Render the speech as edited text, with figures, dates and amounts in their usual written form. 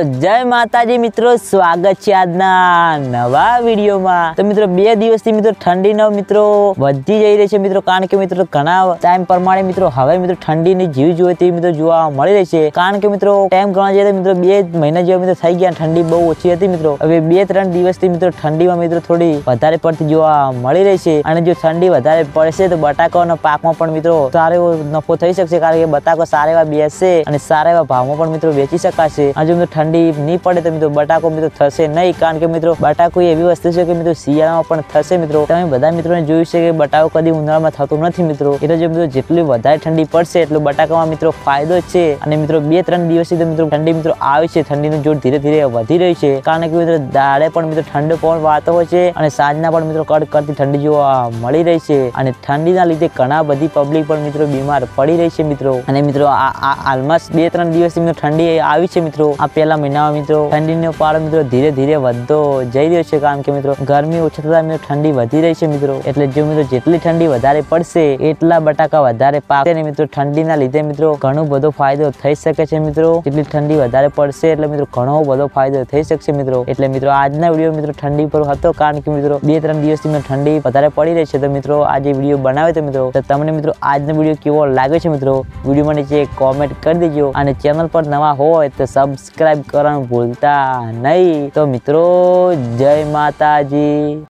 जय माताजी मित्रों, स्वागत है आजना नवा वीडियो में। तो मित्रों 2 દિવસથી मित्रों ठंडी न मित्रों वधी जई रही है मित्रों, कारण के मित्रों घना टाइम प्रमाणे मित्रों हवे मित्रों ठंडी ની जीव जोईए तेवी मित्रों जोवा मळी रही है। कारण के मित्रों टाइम गणवा जईए तो मित्रों 2 महीना जेवा मित्रों थई गया, ठंडी बहु ओછી हती मित्रों। हवे 2-3 દિવસથી मित्रों ठंडी में मित्रों थोड़ी વધારે પડતી જોવા મળી રહી છે અને જો ठंडी વધારે પડશે तो બટાકાના પાકમાં પણ मित्रों સારો એવો નફો થઈ શકશે, કારણ કે બટાકો સારા એવા બેસશે અને સારા એવા ભાવમાં પણ मित्रों વેચી શકાશે। અને જો मित्रों ठंडी नहीं पड़े तो मित्रों बटाको मित्रों थशे नहीं, कारण के मित्रों बटाको एवी वस्तु है कि मित्रों શિયાળામાં પણ થશે मित्रों। તમે બધા મિત્રોને જોયું છે કે બટાકો કદી ઉનાળામાં થતો નથી मित्रों, એટલે જો मित्रों જેટલી વધારે ઠંડી પડશે એટલો બટાકામાં मित्रों फायदो છે। અને मित्रों 2-3 દિવસથી તો मित्रों ठंडी मित्रों આવી છે, ઠંડીનું જોર ધીરે ધીરે વધી રહી છે, કારણ કે मित्रों દાડે પણ मित्रों ઠંડો પવન વાતો હોય છે અને સાંજના પણ मित्रों કડકડતી ઠંડી જોવા મળી રહી છે। અને ઠંડીના લીધે ઘણા બધી પબ્લિક પણ मित्रों બીમાર પડી રહી છે मित्रों। અને मित्रों હાલમાં 2-3 દિવસથી मित्रों ठंडी આવી છે मित्रों। આ પહેલા મહિનામાં मित्रों ठंडीનો પારો मित्रों धीरे धीरे વધતો જઈ રહ્યો છે, કારણ કે मित्रों ગરમી ઓછી થતા मित्रों ठंडी વધી રહી છે मित्रों। એટલે જો मित्रों જેટલી ठंडी વધારે પડશે એટલા બટાકા વધારે પાકશે ને मित्रों ठंडीના લીધે मित्रों ઘણો બધો ફાયદો થઈ શકે છે मित्रों। જેટલી ठंडी વધારે પડશે એટલે मित्रों ઘણો બધો ફાયદો થઈ શકશે मित्रों। એટલે मित्रों આજના વિડિયો मित्रों ठंडी પર હતો, કારણ કે मित्रों 2-3 દિવસથી मित्रों ठंडी વધારે પડી રહી છે। તો मित्रों આજે વિડિયો બનાવ્યો તો मित्रों તો તમને मित्रों આજનો વિડિયો કેવો લાગ્યો છે मित्रों વિડિયોમાં નીચે કોમેન્ટ કરી દેજો અને ચેનલ પર નવા હોય તો સબસ્ક્રાઇબ કરવાનું ભૂલતા नहीं। तो मित्रों जय माताजी।